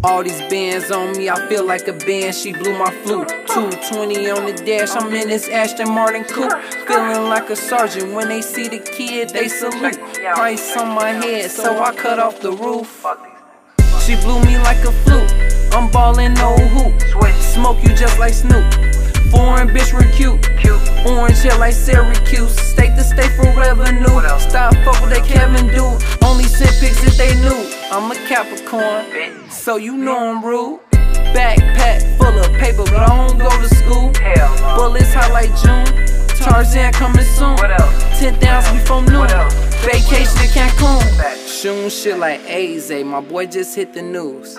All these bands on me, I feel like a band, she blew my flute. 220 on the dash, I'm in this Aston Martin coupe. Feeling like a sergeant, when they see the kid, they salute. Price on my head, so I cut off the roof. She blew me like a flute, I'm ballin' no hoop. Smoke you just like Snoop, foreign bitch real cute. Orange hair like Syracuse, state to state forever new. Stop fuck with that Kevin dude, only send pics if they knew. I'm a Capricorn, so you know I'm rude. Backpack full of paper, but I don't go to school. Bullets hot like June, Tarzan coming soon. 10,000 before noon, vacation in Cancun. Shooting shit like AZ, my boy just hit the news.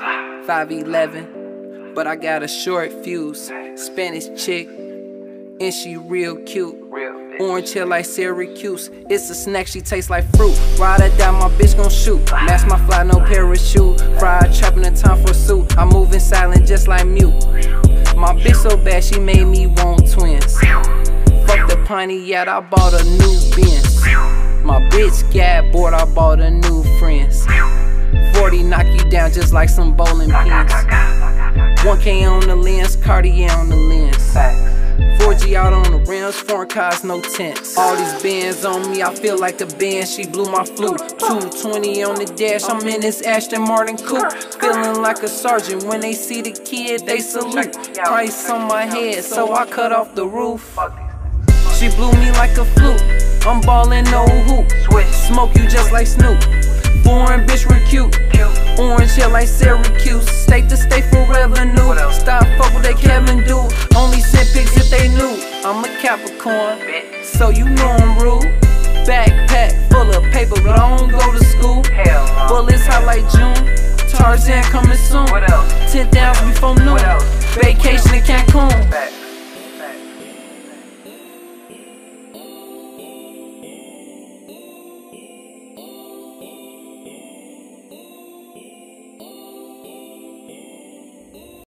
5'11", but I got a short fuse. Spanish chick, and she real cute. Orange hair like Syracuse, it's a snack, she tastes like fruit. Ride or die, my bitch gon' shoot. Match my fly, no parachute. Fried, trapping the time for a suit. I move in silent just like mute. My bitch so bad, she made me want twins. Fuck the Pontiac, I bought a new Benz. My bitch got bored, I bought a new friends. 40 knock you down just like some bowling pins. 1K on the lens, Cartier on the lens. 4G out on the rims, foreign cars, no tents. All these bands on me, I feel like a band, she blew my flute. 220 on the dash, I'm in this Aston Martin coupe. Feeling like a sergeant, when they see the kid, they salute. Price on my head, so I cut off the roof. She blew me like a flute, I'm ballin' no hoop. Smoke you just like Snoop, foreign bitch real cute. Orange hair like Syracuse, state to state forever new. Stop fuck with that Kevin dude, only send pics if they knew. I'm a Capricorn, so you know I'm rude. Backpack full of paper, but I don't go to school. Bullets hot like June, Tarzan coming soon. 10,000 before noon, vacation in Cancun.